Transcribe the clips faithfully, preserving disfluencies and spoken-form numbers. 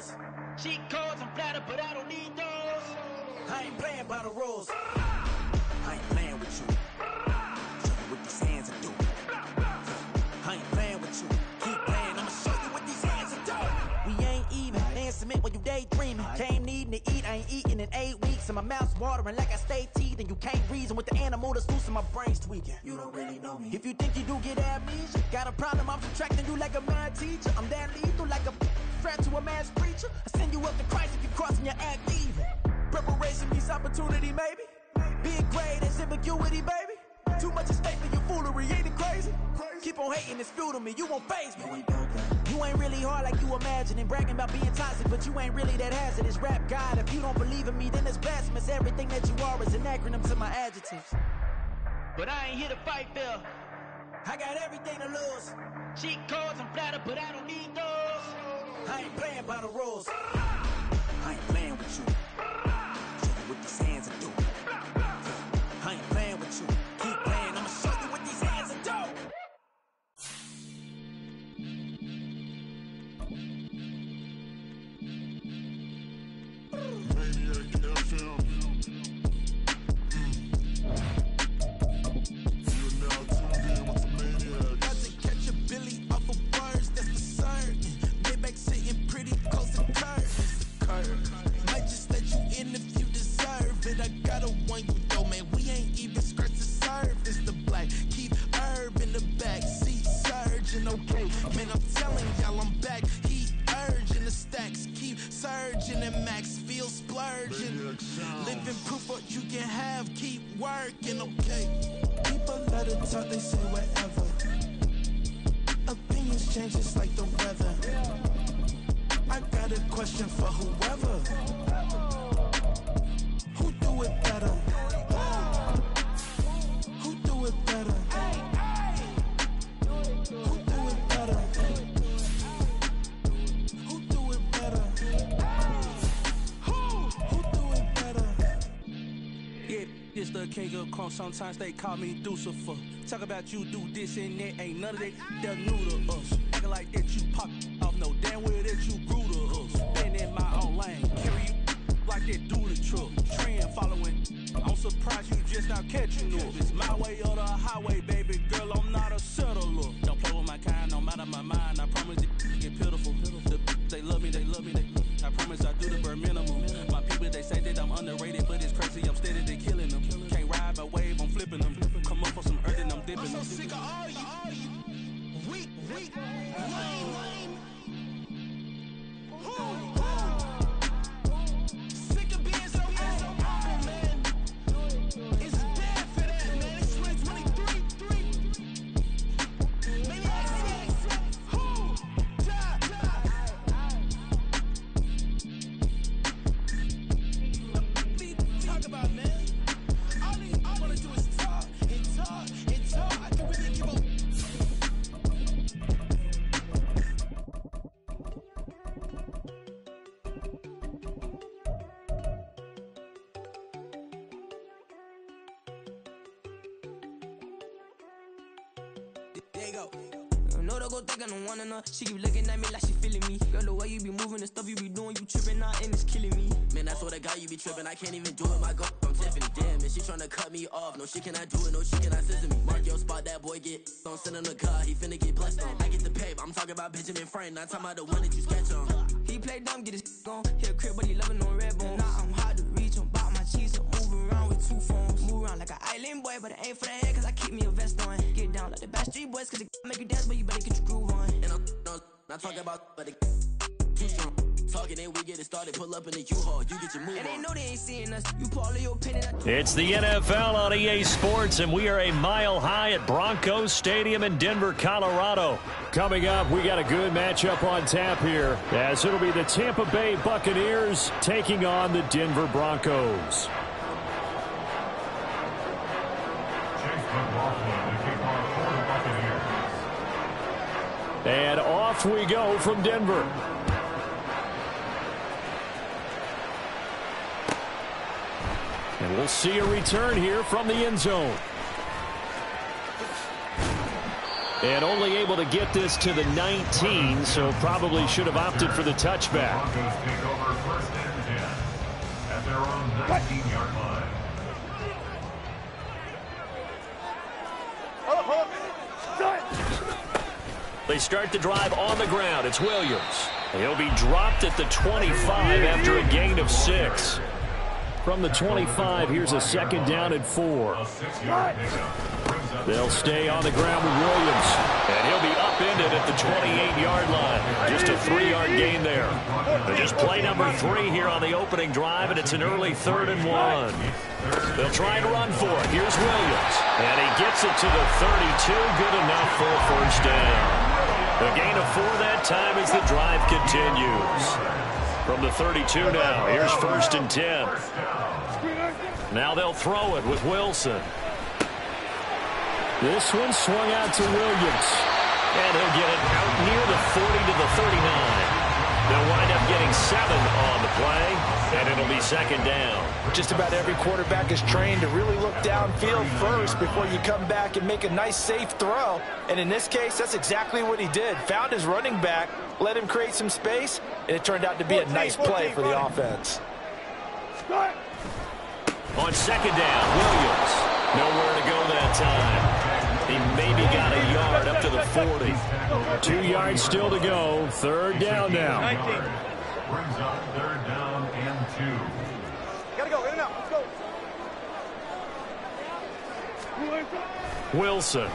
rules. Cheat codes, I'm flattered, but I don't need those. I ain't playing by the rules. I ain't playing with you. Show you what these hands are doing. I ain't playing with you. Keep playing, I'ma show you what these hands are doing. We ain't even. Laying cement while you daydreaming. Came needing to eat, I ain't eating in eight weeks. And my mouth's watering like I stay teeth. And you can't reason with the animal that's loose and my brain's tweaking. You don't really know me. If you think you do get amnesia, got a problem, I'm subtracting you like a mad teacher. I'm that lethal like a threat to a mass preacher. I send you up to Christ if you crossing your act even. Preparation means opportunity, maybe. Big grade, that's ambiguity, baby. Too much at stake for your foolery, ain't it crazy? Keep on hating, it's fuel to me, you won't faze me. You ain't really hard like you imagine and bragging about being toxic, but you ain't really that hazardous. Rap God, if you don't believe in me, then it's blasphemous. Everything that you are is an acronym to my adjectives. But I ain't here to fight, Phil. I got everything to lose. Cheat codes, I'm flattered, but I don't need those. I ain't playing by the rules. I ain't playing with you. Show you what these hands are doing. I ain't playing with you. Keep playing, I'ma show you what these hands are doing. Maniac F M. You're now tuned in with the Maniacs. Got to catch a Billy off of words, that's for certain. Maybach sitting pretty close to curve. Curve. Might just let you in if you deserve it. I gotta want you though, man. We ain't even scratched the surface. The black keep herb in the back seat, surging. Okay, man, I'm telling y'all I'm back. Heat urging the stacks, keep surging and max feel splurging. Living proof what you can have, keep working. Okay, people let it talk, they say whatever. Opinions change just like the weather. I got a question for whoever. Who do it better? Who do it better? Who do it better? Who do it better? Who? Who do it better? Yeah, it's the king of crunk. Sometimes they call me Lucifer. Talk about you do this and that. Ain't none of that. They're new to us. Acting like that you pop off. No damn well that you grew to us. Been in my own lane. Carry you like that do the truck. Trend following. I'm surprised you just now catching up. It's my way or the highway, baby girl. I'm not a settler. Don't play with my kind, no matter my mind. I promise it get pitiful. The, they love me, they love me. They, I promise I do the bare minimum. My people they say that I'm underrated, but it's crazy. I'm steady, they killing them. Can't ride my wave, I'm flipping them. Come up for some earth and I'm dipping them. I'm so sick of all you, all you weak, weak, lame, lame. Who? Sick of being so humble, man. It's dead for that, man. It's twenty twenty-three, three. Maniacs, who? Die, die. Talk about, man. All they all wanna do is talk and talk and talk. I can really give a there you go. No, don't go think I don't wanna know. She keep looking at me like she feeling me. Girl, the way you be moving, the stuff you be doing, you tripping out and it's killing me. Man, I swear to God, you be tripping. I can't even do it. My girl from Tiffany. Damn, and she tryna cut me off. No, she cannot do it. No, she cannot scissor me. Mark your spot, that boy get. Don't send him to God. He finna get blessed on. I get the paper. I'm talking about Benjamin Franklin. Not talking about the one that you sketch on. He play dumb, get his on. Hit a crib, but he loving on red bone. Now I'm hard to reach. I'm about my cheese. I'm moving around with two phones. Move around like an island boy, but it ain't for the head, cause I keep me a vest on. Get down like the Backstreet Boys, cause it make you dance, but you better get your groove on. And I'm no, not talking about, but it too strong. Talking and we get it started. Pull up in the U-Haul. You get your move on. And they know they ain't seeing us. You put all of your opinion. It's the N F L on E A Sports, and we are a mile high at Broncos Stadium in Denver, Colorado. Coming up, we got a good matchup on tap here, as it'll be the Tampa Bay Buccaneers taking on the Denver Broncos. And off we go from Denver. And we'll see a return here from the end zone. And only able to get this to the nineteen, so probably should have opted for the touchback. Broncos take over first and ten at their own nineteen-yard line. They start the drive on the ground. It's Williams. He'll be dropped at the twenty-five after a gain of six. From the twenty-five, here's a second down and four. They'll stay on the ground with Williams. And he'll be upended at the twenty-eight-yard line. Just a three-yard gain there. But just play number three here on the opening drive, and it's an early third and one. They'll try and run for it. Here's Williams. And he gets it to the thirty-two. Good enough for a first down. The gain of four that time as the drive continues. From the thirty-two now, here's first and ten. Now they'll throw it with Wilson. This one swung out to Williams. And he'll get it out near the forty to the thirty-nine. They'll wind up getting seven on the play, and it'll be second down. Just about every quarterback is trained to really look downfield first before you come back and make a nice, safe throw. And in this case, that's exactly what he did. Found his running back, let him create some space, and it turned out to be a nice play for the offense. On second down, Williams. Nowhere to go that time. He maybe got a yard up to the forty. Two yards still to go. Third down now. Brings up third down and two. Gotta go, in and out, let's go. Wilson.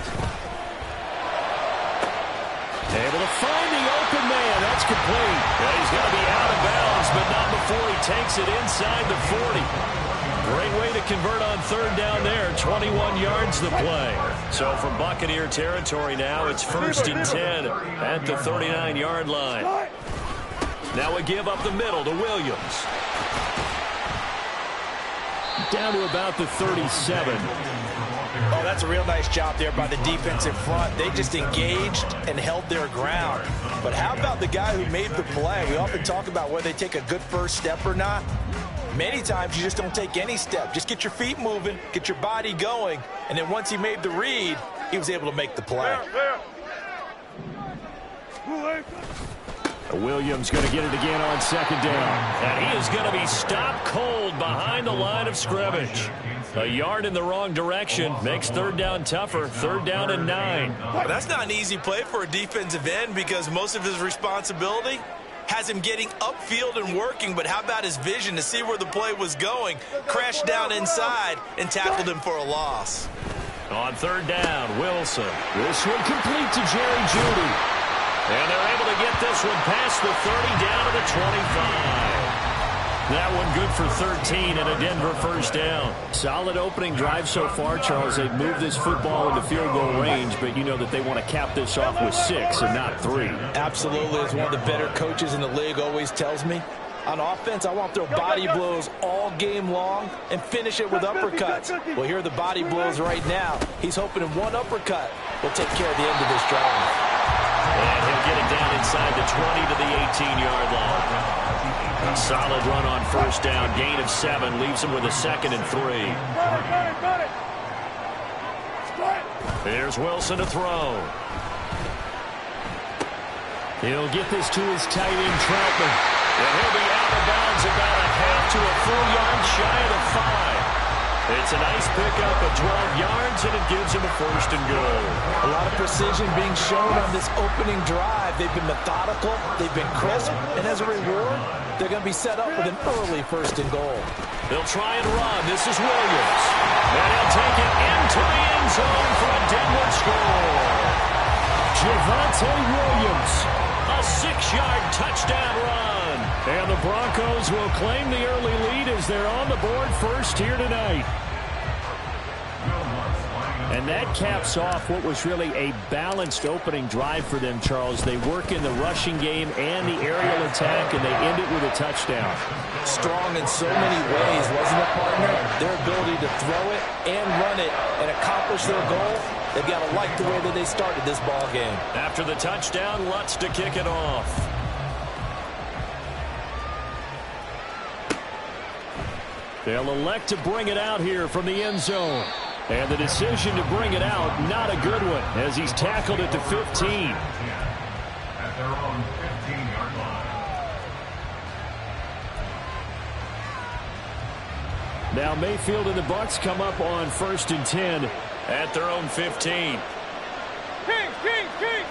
Able to find the open man. That's complete. And he's going to be out of bounds, but not before he takes it inside the forty. Great way to convert on third down there. twenty-one yards the play. So from Buccaneer territory now, it's first and ten at the thirty-nine-yard line. Now we give up the middle to Williams. Down to about the thirty-seven. Oh, that's a real nice job there by the defense in front. They just engaged and held their ground. But how about the guy who made the play? We often talk about whether they take a good first step or not. Many times you just don't take any step. Just get your feet moving, get your body going, and then once he made the read, he was able to make the play. Williams going to get it again on second down. And he is going to be stopped cold behind the line of scrimmage. A yard in the wrong direction makes third down tougher. Third down and nine. Well, that's not an easy play for a defensive end because most of his responsibility has him getting upfield and working, but how about his vision to see where the play was going? Crashed down inside and tackled him for a loss. On third down, Wilson. This one complete to Jerry Jeudy. And they're able to get this one past the thirty down to the twenty-five. That one good for thirteen and a Denver first down. Solid opening drive so far, Charles. They've moved this football into field goal range, but you know that they want to cap this off with six and not three. Absolutely. As one of the better coaches in the league always tells me, on offense, I want to throw body blows all game long and finish it with uppercuts. Well, here are the body blows right now. He's hoping in one uppercut will take care of the end of this drive. And he'll get it down inside the twenty to the eighteen-yard line. Solid run on first down. Gain of seven. Leaves him with a second and three. Here's Wilson to throw. He'll get this to his tight end, Troutman. And he'll be out of bounds about a half to a full yard shy of the five. It's a nice pickup of twelve yards, and it gives him a first and goal. A lot of precision being shown on this opening drive. They've been methodical, they've been crisp, and as a reward, they're going to be set up with an early first and goal. They'll try and run. This is Williams. And he'll take it into the end zone for a Denver score. Javonte Williams, a six-yard touchdown run. And the Broncos will claim the early lead as they're on the board first here tonight. And that caps off what was really a balanced opening drive for them, Charles. They work in the rushing game and the aerial attack, and they end it with a touchdown. Strong in so many ways, wasn't it, partner? Their ability to throw it and run it and accomplish their goal, they've got to like the way that they started this ball game. After the touchdown, Lutz to kick it off. They'll elect to bring it out here from the end zone. And the decision to bring it out, not a good one, as he's tackled at the fifteen. At their own fifteen-yard line. Now Mayfield and the Bucs come up on first and ten at their own fifteen. King, King, King.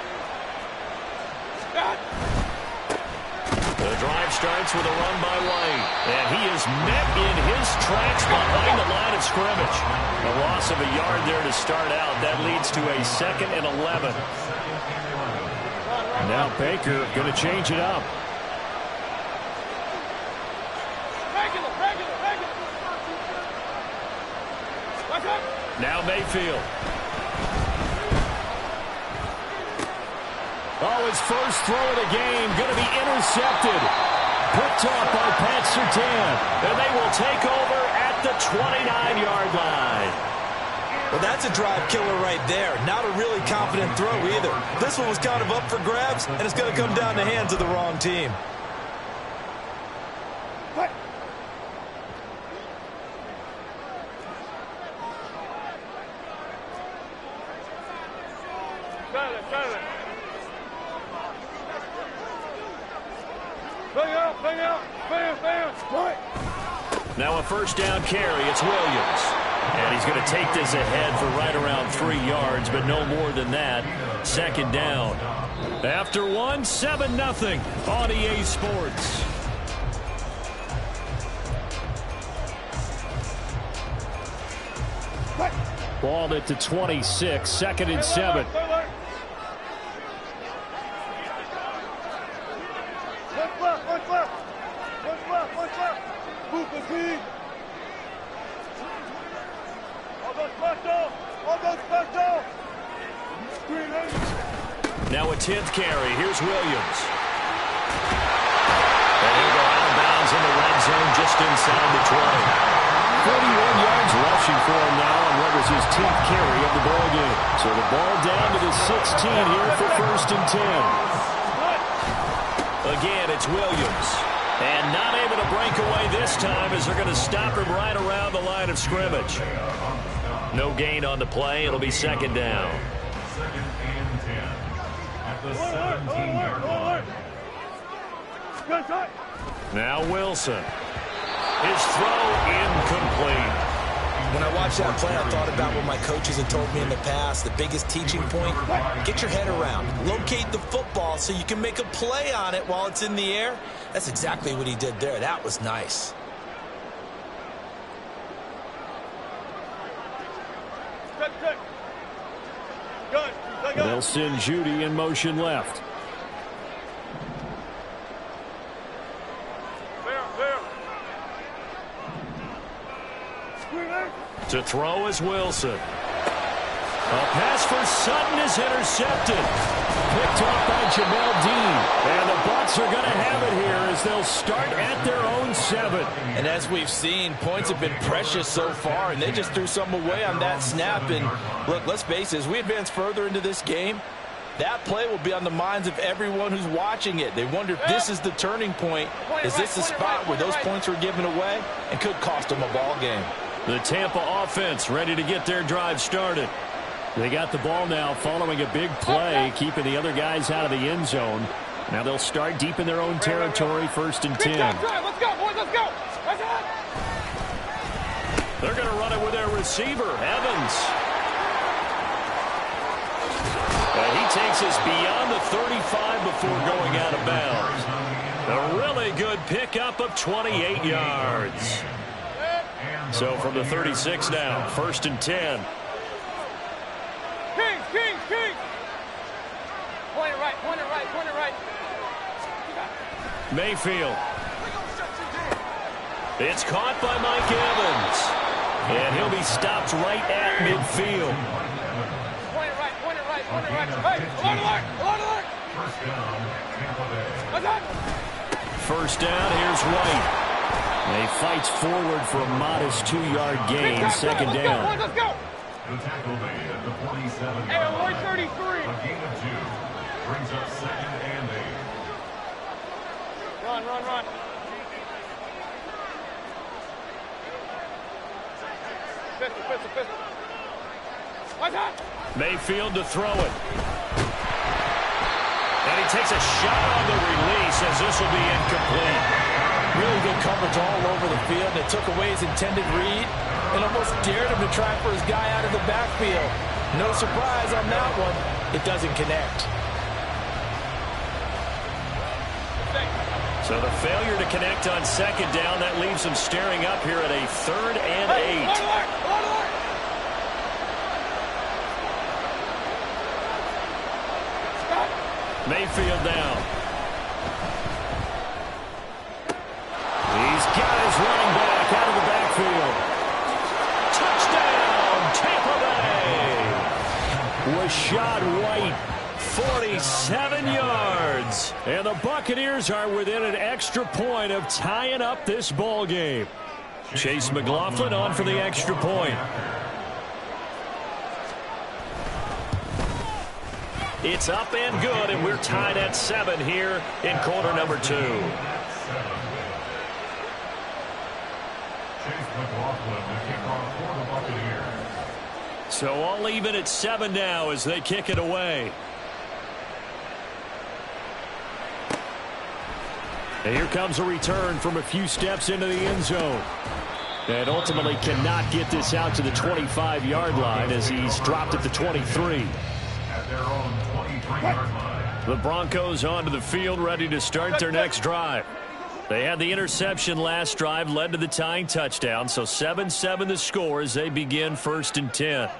God. The drive starts with a run by White, and he is met in his tracks behind the line of scrimmage. A loss of a yard there to start out. That leads to a second and eleven. Now Baker going to change it up. Regular, regular, regular. What's up? Now Mayfield. Oh, his first throw of the game going to be intercepted. Picked off by Pat Surtain. And they will take over at the twenty-nine-yard line. Well, that's a drive killer right there. Not a really confident throw either. This one was kind of up for grabs, and it's going to come down the hands of the wrong team. What? Silent, silent. Bang out, bang out, bam, bam. What? Now a first down carry. It's Williams. And he's going to take this ahead for right around three yards, but no more than that. Second down. After one, seven nothing on E A Sports. Ball at the twenty-six, second and seven. What's left, what's left? What's left, what's left? Move the team. All those special, all those special. Now a tenth carry. Here's Williams. And he'll go out of bounds in the red zone just inside the twenty. forty-one yards rushing for him now on what was his tenth carry of the ball game. So the ball down to the sixteen here for first and ten. Again, it's Williams. And not able to break away this time as they're going to stop him right around the line of scrimmage. No gain on the play. It'll be second down. Second and ten. At the seventeen-yard line. Now Wilson. His throw incomplete. When I watched that play, I thought about what my coaches had told me in the past. The biggest teaching point, get your head around. Locate the football so you can make a play on it while it's in the air. That's exactly what he did there. That was nice. They'll send Judy in motion left. To throw is Wilson. A pass for Sutton is intercepted. Picked off by Jamel Dean. And the Bucs are going to have it here as they'll start at their own seven. And as we've seen, points have been precious so far, and they just threw some away on that snap. And look, let's face it, as we advance further into this game, that play will be on the minds of everyone who's watching it. They wonder if this is the turning point. Is this the spot where those points were given away and could cost them a ball game? The Tampa offense ready to get their drive started. They got the ball now following a big play, keeping the other guys out of the end zone. Now they'll start deep in their own territory, first and ten. Let's go, boys, let's go. Let's go. They're going to run it with their receiver, Evans. And he takes us beyond the thirty-five before going out of bounds. A really good pickup of twenty-eight yards. So from the thirty-six now, first and ten. King, King, King. Point it right, point it right, point it right. Mayfield. It's caught by Mike Evans. And he'll be stopped right at midfield. Point it right, point it right, point it right. Hey, alert, alert, alert, alert. First down, Tampa Bay. What's up? First down, here's White. He fights forward for a modest two-yard gain, second down. Let's go, let's go. The tackle made at the forty-seven. Hey, one thirty-three. A gain of two brings up second and eight. Run, run, run. Pistol, pistol, pistol. Mayfield to throw it. And he takes a shot on the release as this will be incomplete. Really good coverage all over the field. It took away his intended read and almost dared him to try for his guy out of the backfield. No surprise on that one. It doesn't connect. So the failure to connect on second down, that leaves him staring up here at a third and eight. Mayfield down. He's got his running back out of the backfield. Touchdown, Tampa Bay. Rashad White, forty-seven yards. And the Buccaneers are within an extra point of tying up this ball game. Chase McLaughlin on for the extra point. It's up and good, and we're tied at seven here in quarter number two. Chase McLaughlin, the kickoff for the Buccaneers. So all even at seven now as they kick it away. And here comes a return from a few steps into the end zone. And ultimately cannot get this out to the twenty-five yard line as he's dropped at the twenty-three. At their own twenty-three yard line. The Broncos onto the field, ready to start their next drive. They had the interception last drive, led to the tying touchdown. So seven seven the score as they begin first and ten.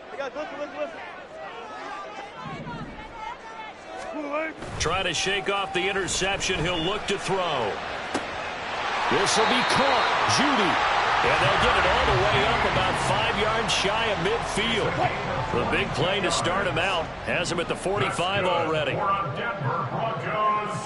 Try to shake off the interception. He'll look to throw. This will be caught. Judy. And they'll get it all the way up about five yards shy of midfield. The big play to start him out. Has him at the forty-five already. Denver Broncos.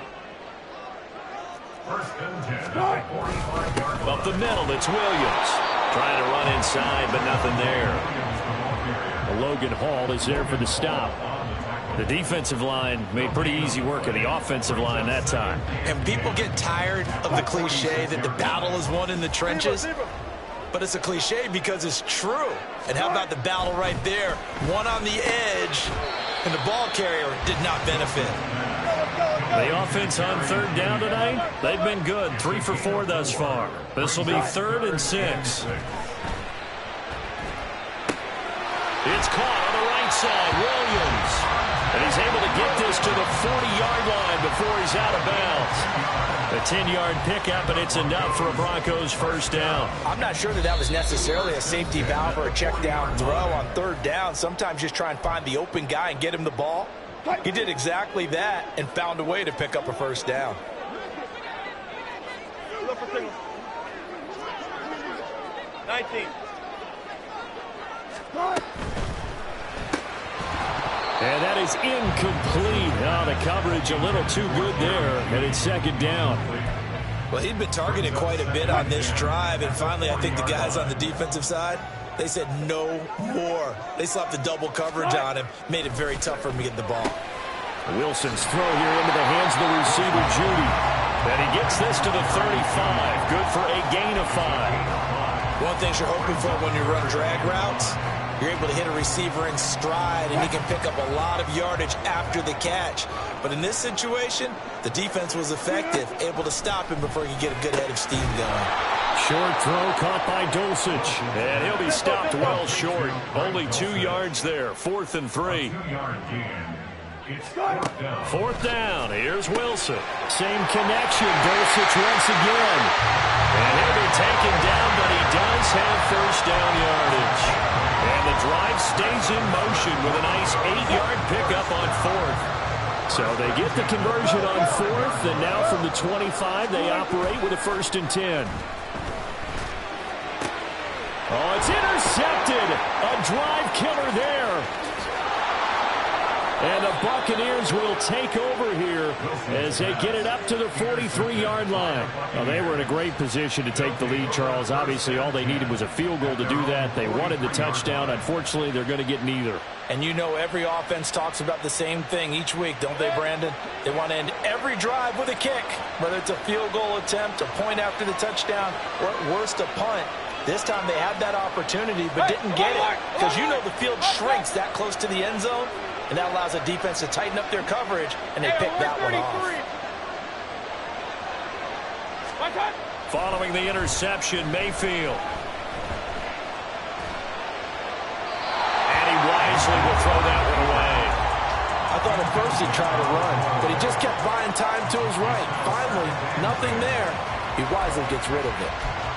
First and ten at the forty-five yard line. Up the middle, it's Williams. Trying to run inside, but nothing there. Logan Hall is there for the stop. The defensive line made pretty easy work of the offensive line that time. And people get tired of the cliche that the battle is won in the trenches. But it's a cliche because it's true. And how about the battle right there? One on the edge, and the ball carrier did not benefit. The offense on third down tonight, they've been good. Three for four thus far. This will be third and six. It's caught on the right side. Williams. And he's able to get this to the forty yard line before he's out of bounds. A ten yard pickup, and it's enough for a Broncos first down. I'm not sure that that was necessarily a safety valve or a check down throw on third down. Sometimes just try and find the open guy and get him the ball. He did exactly that and found a way to pick up a first down. nineteen. And that is incomplete. Oh, the coverage a little too good there, and it's second down. Well, he'd been targeted quite a bit on this drive, and finally I think the guys on the defensive side, they said no more. They slapped the double coverage on him, made it very tough for him to get the ball. Wilson's throw here into the hands of the receiver, Judy. And he gets this to the thirty-five. Good for a gain of five. One thing you're hoping for when you run drag routes, you're able to hit a receiver in stride, and he can pick up a lot of yardage after the catch. But in this situation, the defense was effective, able to stop him before he could get a good head of steam going. Short throw caught by Dulcich. And he'll be stopped well short. Only two yards there. Fourth and three. Fourth down. Here's Wilson. Same connection. Dulcich once again. And he'll be taken down, but he does have first down yardage. And the drive stays in motion with a nice eight yard pickup on fourth. So they get the conversion on fourth, and now from the twenty-five, they operate with a first and ten. Oh, it's intercepted. A drive killer there. And the Buccaneers will take over here as they get it up to the forty-three yard line. Well, they were in a great position to take the lead, Charles. Obviously, all they needed was a field goal to do that. They wanted the touchdown. Unfortunately, they're going to get neither. And you know every offense talks about the same thing each week, don't they, Brandon? They want to end every drive with a kick, whether it's a field goal attempt, a point after the touchdown, or at worst a punt. This time they had that opportunity but didn't get it, because you know the field shrinks that close to the end zone, and that allows the defense to tighten up their coverage, and they picked that one off. Following the interception, Mayfield. And he wisely will throw that one away. I thought at first he'd try to run, but he just kept buying time to his right. Finally, nothing there. He wisely gets rid of it.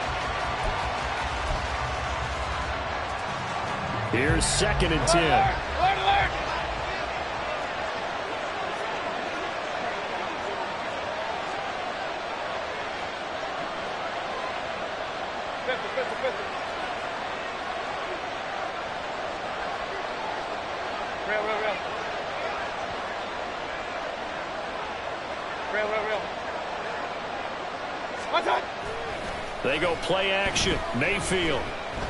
Here's second and ten. Alert, alert! Pistol, pistol, pistol. Real, real, real. Real, real, real. One time. They go play action. Mayfield.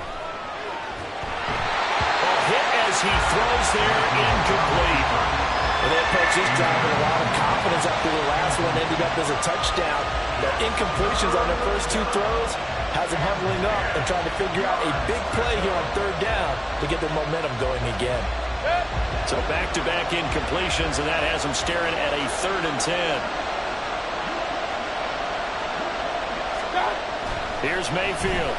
Hit as he throws there, incomplete. And they approach this drive with a lot of confidence after the last one ended up as a touchdown. The incompletions on their first two throws has them huddling up and trying to figure out a big play here on third down to get their momentum going again. So back-to-back incompletions, and that has them staring at a third and ten. Here's Mayfield.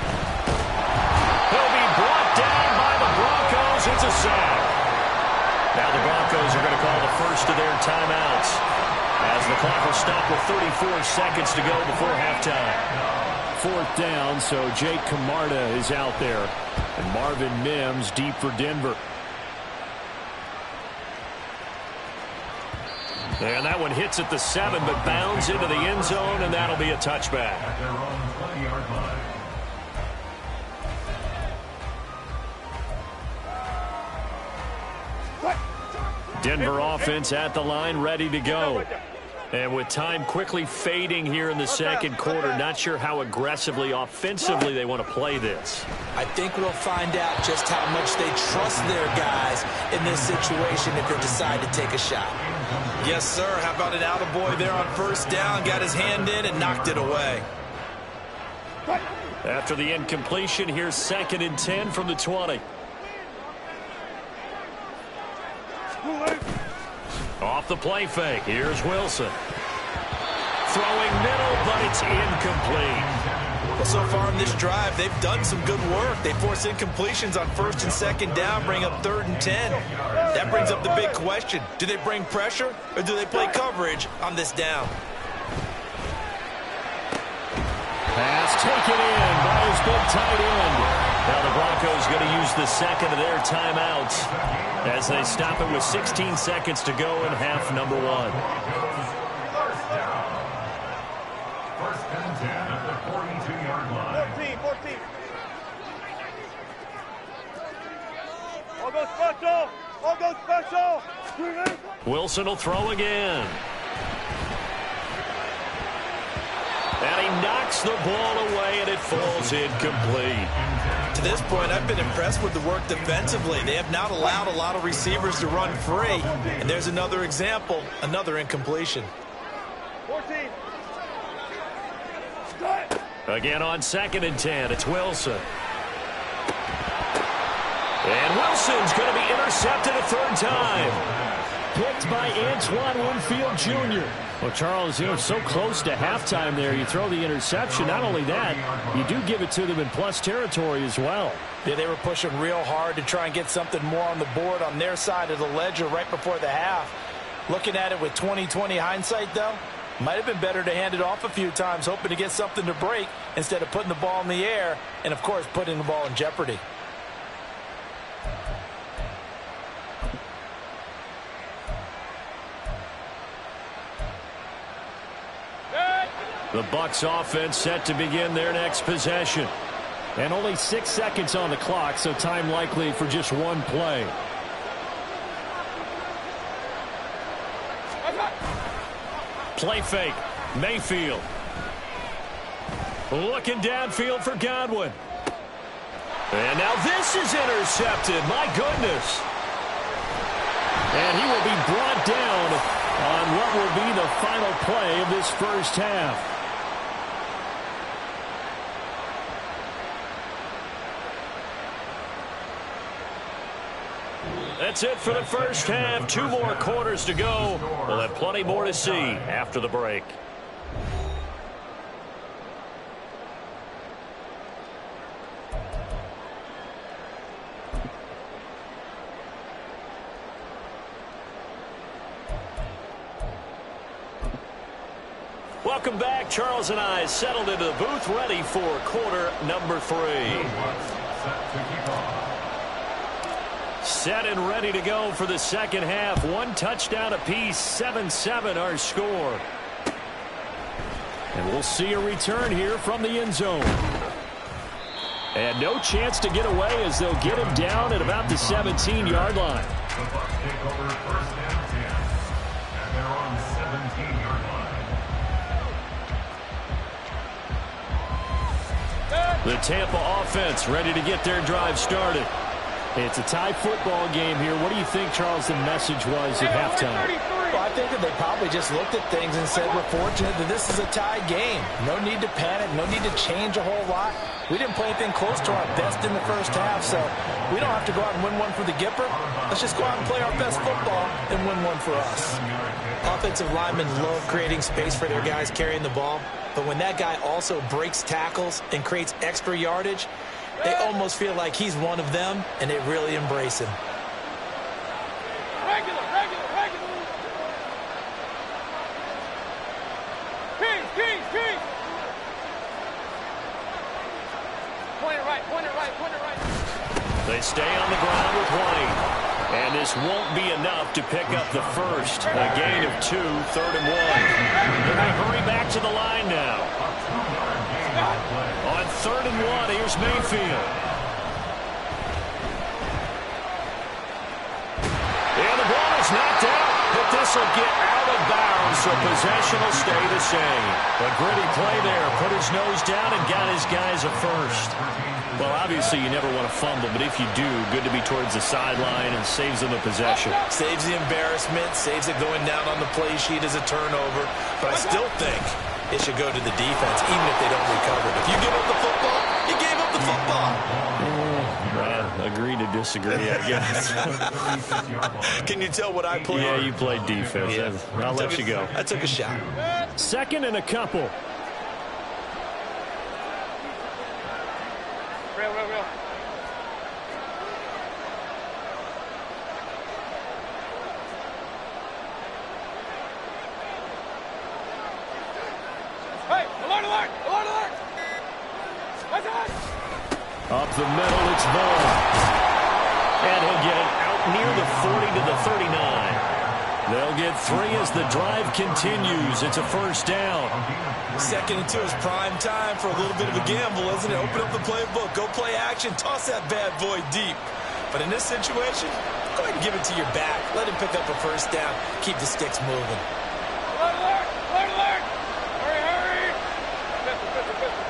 He'll be brought down by the Broncos. It's a sack. Now the Broncos are going to call the first of their timeouts as the clock will stop with thirty-four seconds to go before halftime. Fourth down, so Jake Camarda is out there. And Marvin Mims deep for Denver. And that one hits at the seven, but bounds into the end zone, and that'll be a touchback. At their own twenty-yard line. Denver offense at the line, ready to go. And with time quickly fading here in the second quarter, not sure how aggressively, offensively they want to play this. I think we'll find out just how much they trust their guys in this situation if they decide to take a shot. Yes, sir. How about an attaboy there on first down? Got his hand in and knocked it away. After the incompletion, here's second and ten from the twenty. Off the play fake. Here's Wilson. Throwing middle, but it's incomplete. Well, so far in this drive, they've done some good work. They force incompletions on first and second down, bring up third and ten. That brings up the big question. Do they bring pressure, or do they play coverage on this down? Pass taken in by his big tight end. Now the Broncos going to use the second of their timeouts as they stop it with sixteen seconds to go in half number one. First down. First and ten at the forty-two-yard line. fourteen, fourteen. All go special! All go special! Wilson will throw again. And he knocks the ball away, and it falls incomplete. To this point, I've been impressed with the work defensively. They have not allowed a lot of receivers to run free. And there's another example, another incompletion. fourteen. Again on second and ten, it's Wilson. And Wilson's going to be intercepted a third time. Picked by Antoine Winfield Junior Well, Charles, you know, so close to halftime there. You throw the interception. Not only that, you do give it to them in plus territory as well. Yeah, they were pushing real hard to try and get something more on the board on their side of the ledger right before the half. Looking at it with twenty twenty hindsight, though, might have been better to hand it off a few times, hoping to get something to break instead of putting the ball in the air and, of course, putting the ball in jeopardy. The Bucs offense set to begin their next possession. And only six seconds on the clock, so time likely for just one play. Play fake. Mayfield. Looking downfield for Godwin. And now this is intercepted. My goodness. And he will be brought down on what will be the final play of this first half. That's it for the first half. Two more quarters to go. We'll have plenty more to see after the break. Welcome back. Charles and I settled into the booth, ready for quarter number three. Set and ready to go for the second half. One touchdown apiece, seven seven our score. And we'll see a return here from the end zone. And no chance to get away as they'll get him down at about the seventeen-yard line. The Bucs take over first and ten, and they're on the seventeen-yard line. The Tampa offense ready to get their drive started. It's a tie football game here. What do you think, Charles, the message was at halftime? Well, I think that they probably just looked at things and said, we're fortunate that this is a tie game. No need to panic. No need to change a whole lot. We didn't play anything close to our best in the first half, so we don't have to go out and win one for the Gipper. Let's just go out and play our best football and win one for us. Offensive linemen love creating space for their guys carrying the ball, but when that guy also breaks tackles and creates extra yardage, they almost feel like he's one of them, and they really embrace him. Regular, regular, regular. Peace, peace, peace. Point it right, point it right, point it right. They stay on the ground with White. And this won't be enough to pick up the first. A gain of two, third and one. They're going to hurry back to the line now. On third and one, here's Mayfield. And the ball is knocked out, but this will get out of bounds, so possession will stay the same. A gritty play there, put his nose down and got his guys a first. Well, obviously you never want to fumble, but if you do, good to be towards the sideline and saves them a possession. Saves the embarrassment, saves it going down on the play sheet as a turnover, but I still think it should go to the defense, even if they don't recover it. If you give up the football, you gave up the football. Uh, agree to disagree, I guess. Can you tell what I played? Yeah, you played defense. Yeah. I'll let a, you go. I took a shot. Second and a couple. Real, real, real. Hey, alert, alert, alert, alert. That's it. Up the middle, it's Vaughn. And he'll get it out near the forty to the thirty-nine. They'll get three as the drive continues. It's a first down. Second and two is prime time for a little bit of a gamble, isn't it? Open up the playbook, go play action, toss that bad boy deep. But in this situation, go ahead and give it to your back. Let him pick up a first down. Keep the sticks moving. Alert, alert, alert, alert. Hurry, hurry. Pistol, pistol, pistol.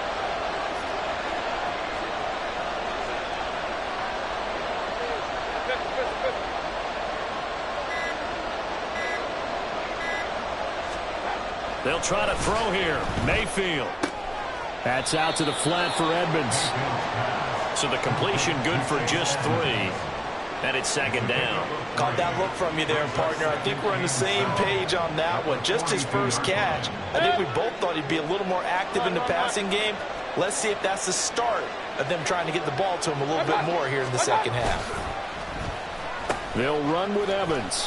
Pistol, pistol, pistol. They'll try to throw here. Mayfield. That's out to the flat for Edmonds. So the completion good for just three. And it's second down. Caught that look from you there, partner. I think we're on the same page on that one. Just his first catch. I think we both thought he'd be a little more active in the passing game. Let's see if that's the start of them trying to get the ball to him a little bit more here in the second half. They'll run with Evans.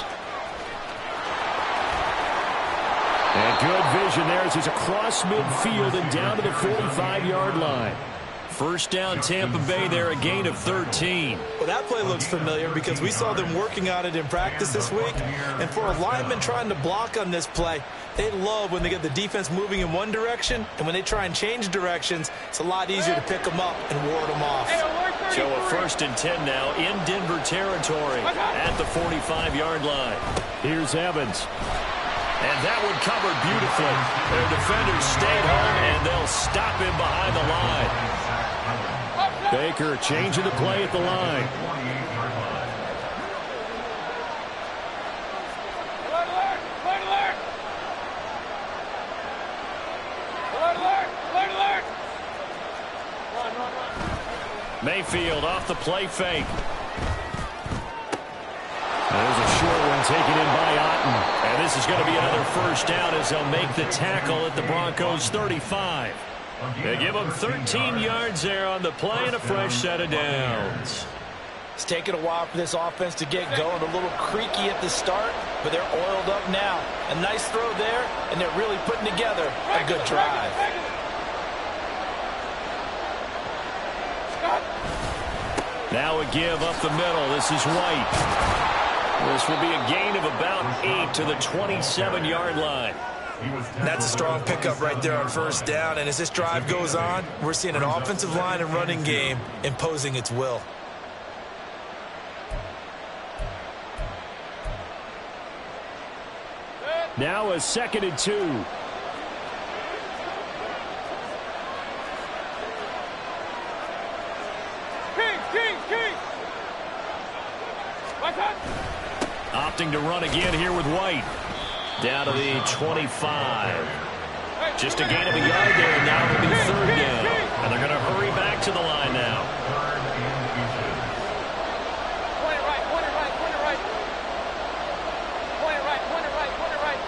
And good vision there as he's across midfield and down to the forty-five-yard line. First down, Tampa Bay there, a gain of thirteen. Well, that play looks familiar because we saw them working on it in practice this week. And for a lineman trying to block on this play, they love when they get the defense moving in one direction. And when they try and change directions, it's a lot easier to pick them up and ward them off. So a first and ten now in Denver territory at the forty-five-yard line. Here's Evans. And that one covered beautifully. Their defenders stayed home, and they'll stop him behind the line. Baker changing the play at the line. Alert, alert, alert, alert. Alert, alert, alert, alert. Run, run, run. Mayfield off the play fake. There's a short one taken in by Otten. And this is going to be another first down as they'll make the tackle at the Broncos thirty-five. They give them thirteen yards there on the play and a fresh set of downs. It's taken a while for this offense to get going. A little creaky at the start, but they're oiled up now. A nice throw there, and they're really putting together a good drive. Now a give up the middle. This is White. This will be a gain of about eight to the twenty-seven yard line. That's a strong pickup right there on first down. And as this drive goes on, we're seeing an offensive line and running game imposing its will. Now a second and two. King, King, King. Opting to run again here with White. Down to the twenty-five. Just a gain of a yard there, and now it'll be third down. And they're going to hurry back to the line now. Point it right, point it right, point it right. Point it right, point it right, point it right.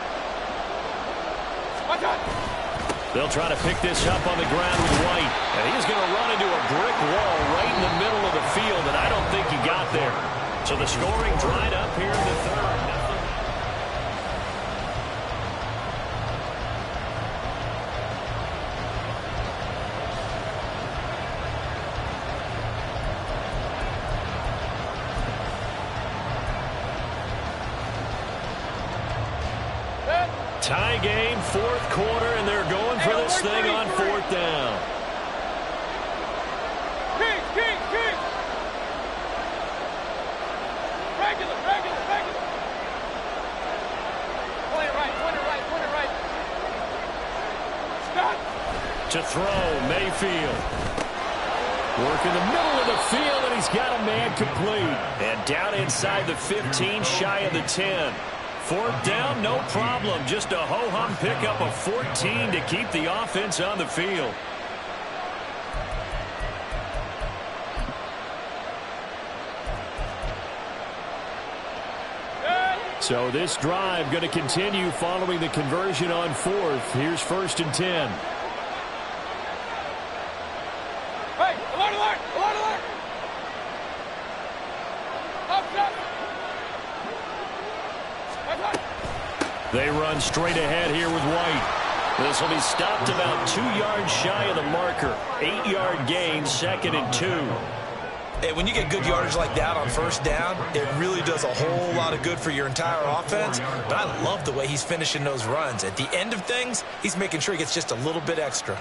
Watch out. They'll try to pick this up on the ground with White. And he's going to run into a brick wall right in the middle of the field, and I don't think he got there. So the scoring dried up here in the third. Tie game, fourth quarter, and they're going for this thing on fourth down. King, King, King. Regular, regular, regular. Point it right, point it right, point it right. Stop. To throw, Mayfield. Work in the middle of the field, and he's got a man complete. And down inside the fifteen, shy of the ten. Fourth down, no problem. Just a ho-hum pickup of fourteen to keep the offense on the field. So this drive going to continue following the conversion on fourth. Here's first and ten. Hey, alert, alert, alert, alert. Up, up. They run straight ahead here with White. This will be stopped about two yards shy of the marker. Eight-yard gain, second and two. Hey, when you get good yardage like that on first down, it really does a whole lot of good for your entire offense. But I love the way he's finishing those runs. At the end of things, he's making sure he gets just a little bit extra.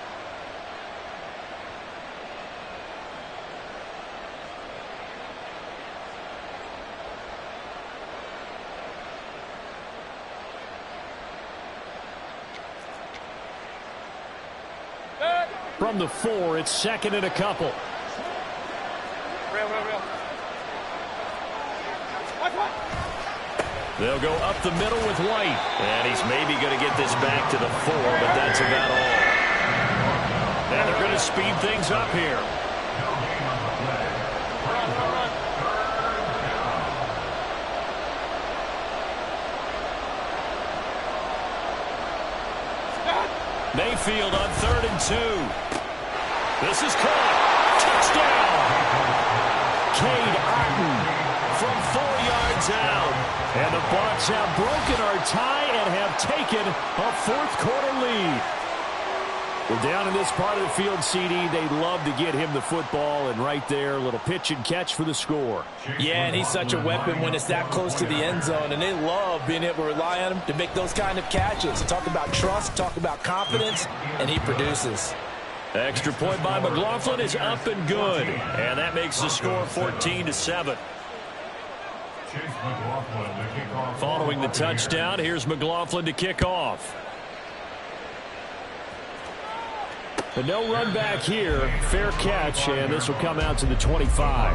From the four, it's second and a couple. Real, real, real. Watch, watch. They'll go up the middle with White. And he's maybe going to get this back to the four, but that's about all. And they're going to speed things up here. Mayfield on third and two. This is caught. Touchdown. Cade Otton from four yards out. And the Bucs have broken our tie and have taken a fourth quarter lead. Well, down in this part of the field, C D, they love to get him the football, and right there, a little pitch and catch for the score. Yeah, and he's such a weapon when it's that close to the end zone, and they love being able to rely on him to make those kind of catches. So talk about trust, talk about confidence, and he produces. Extra point by McLaughlin is up and good, and that makes the score fourteen to seven. Following the touchdown, here's McLaughlin to kick off. But no run back here. Fair catch, and this will come out to the twenty-five.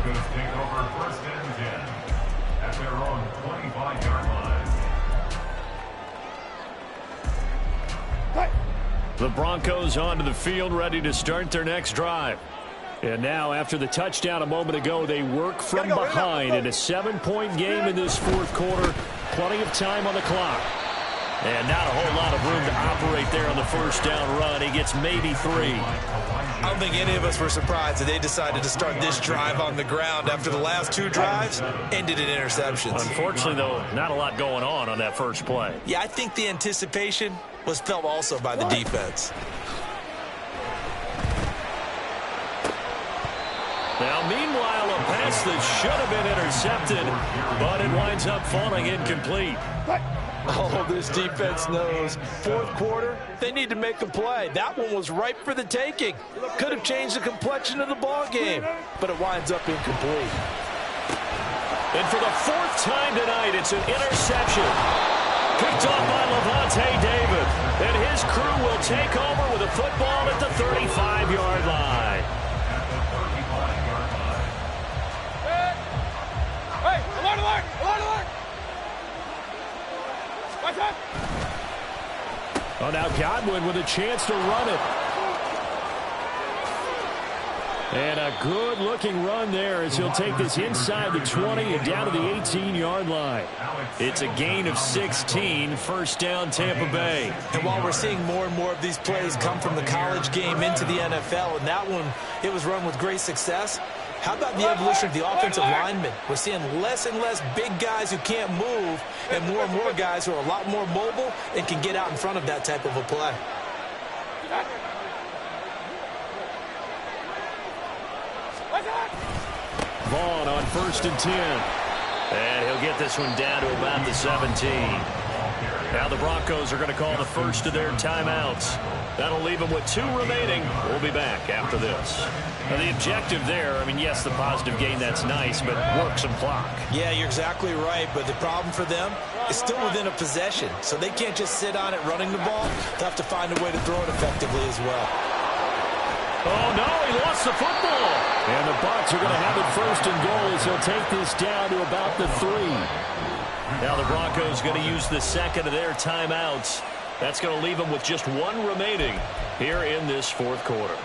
The Broncos onto the field, ready to start their next drive. And now, after the touchdown a moment ago, they work from behind in a seven-point game in this fourth quarter. Plenty of time on the clock. And not a whole lot of room to operate there on the first down run. He gets maybe three. I don't think any of us were surprised that they decided to start this drive on the ground after the last two drives ended in interceptions. Unfortunately, though, not a lot going on on that first play. Yeah, I think the anticipation was felt also by the defense. Now, meanwhile, a pass that should have been intercepted, but it winds up falling incomplete. Oh, this defense knows. Fourth quarter, they need to make a play. That one was ripe for the taking. Could have changed the complexion of the ball game, but it winds up incomplete. And for the fourth time tonight, it's an interception. Picked off by Lavonte David. And his crew will take over with a football at the thirty-five-yard line. Hey, alert, alert, alert, alert! Watch out! Oh, now Godwin with a chance to run it. And a good-looking run there as he'll take this inside the twenty and down to the eighteen-yard line. It's a gain of sixteen, first down Tampa Bay. And while we're seeing more and more of these plays come from the college game into the N F L, and that one, it was run with great success, how about the evolution of the offensive linemen? We're seeing less and less big guys who can't move and more and more guys who are a lot more mobile and can get out in front of that type of a play. Vaughn on first and ten. And he'll get this one down to about the seventeen. Now the Broncos are going to call the first of their timeouts. That'll leave them with two remaining. We'll be back after this. Now the objective there, I mean, yes, the positive gain, that's nice, but work some clock. Yeah, you're exactly right, but the problem for them is still within a possession, so they can't just sit on it running the ball. They'll have to find a way to throw it effectively as well. Oh, no, he lost the football. And the Bucs are going to have it first and goal as he'll take this down to about the three. Now the Broncos going to use the second of their timeouts. That's going to leave them with just one remaining here in this fourth quarter.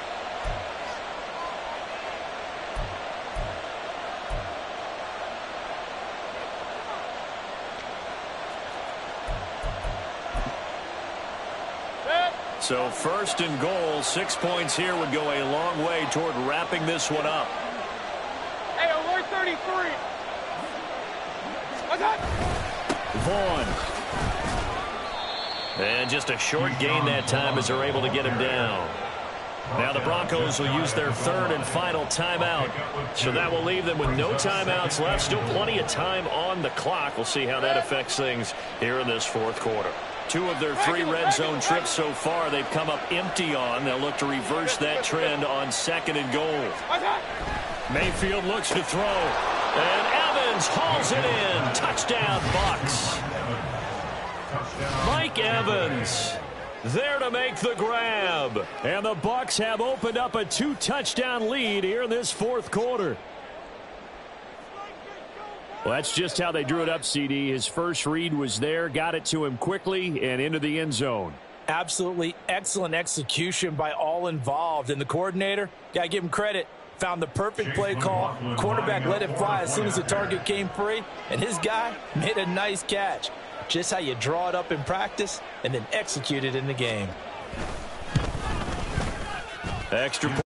So first and goal, six points here would go a long way toward wrapping this one up. Hey, alert thirty-three. What's up? Vaughn. And just a short gain that time as they're able to get him down. Now the Broncos will use their third and final timeout. So that will leave them with no timeouts left. Still plenty of time on the clock. We'll see how that affects things here in this fourth quarter. Two of their three red zone trips so far they've come up empty on. They'll look to reverse that trend on second and goal. Mayfield looks to throw. And Evans hauls it in. Touchdown, Bucs. Mike Evans there to make the grab. And the Bucs have opened up a two-touchdown lead here in this fourth quarter. Well, that's just how they drew it up, C D. His first read was there, got it to him quickly, and into the end zone. Absolutely excellent execution by all involved. And the coordinator, got to give him credit, found the perfect play call. Quarterback let it fly as soon as the target came free, and his guy made a nice catch. Just how you draw it up in practice and then execute it in the game. Extra